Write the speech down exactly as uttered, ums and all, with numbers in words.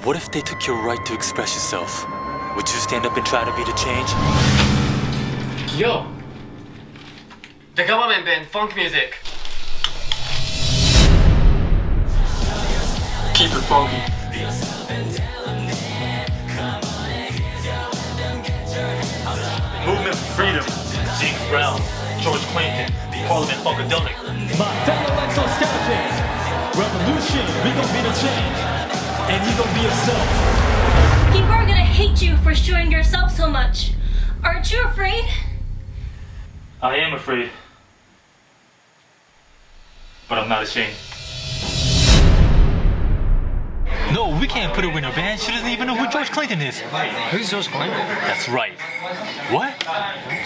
what if they took your right to express yourself? Would you stand up and try to be the change? Yo! The government banned funk music. Keep it funky. Movement for freedom. James Brown, George Clinton, Parliament Funkadelic. My fellow exoskeletons, revolution, we gon' be the change, and you gon' be yourself. People are gonna hate you for showing yourself so much. Aren't you afraid? I am afraid. But I'm not ashamed. No, we can't put her in her band. She doesn't even know who George Clinton is. Who's George Clinton? That's right. What?